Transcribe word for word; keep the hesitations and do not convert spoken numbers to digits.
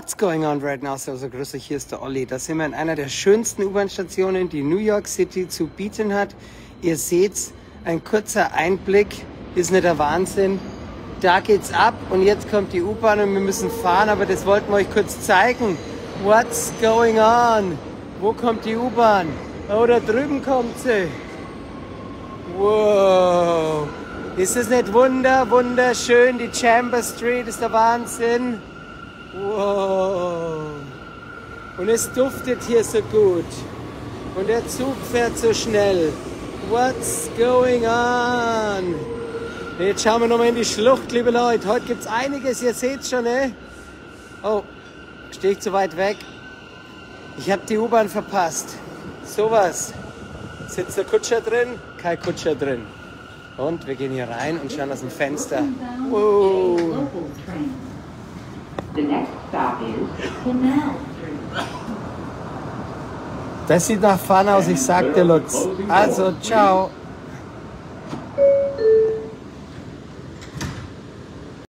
What's going on right now? So, so grüß euch, hier ist der Olli. Da sind wir in einer der schönsten U-Bahn-Stationen, die New York City zu bieten hat. Ihr seht's, ein kurzer Einblick, ist nicht der Wahnsinn. Da geht's ab und jetzt kommt die U-Bahn und wir müssen fahren, aber das wollten wir euch kurz zeigen. What's going on? Wo kommt die U-Bahn? Oh, da drüben kommt sie. Wow. Ist es nicht wunder, wunderschön? Die Chamber Street ist der Wahnsinn. Wow. Und es duftet hier so gut. Und der Zug fährt so schnell. What's going on? Jetzt schauen wir nochmal in die Schlucht, liebe Leute. Heute gibt es einiges, ihr seht schon, ne? Oh, stehe ich zu weit weg? Ich habe die U-Bahn verpasst. Sowas. Sitzt der Kutscher drin? Kein Kutscher drin. Und wir gehen hier rein und schauen aus dem Fenster. Wow. Das sieht nach Fun aus, ich sag dir, Lutz. Also, ciao.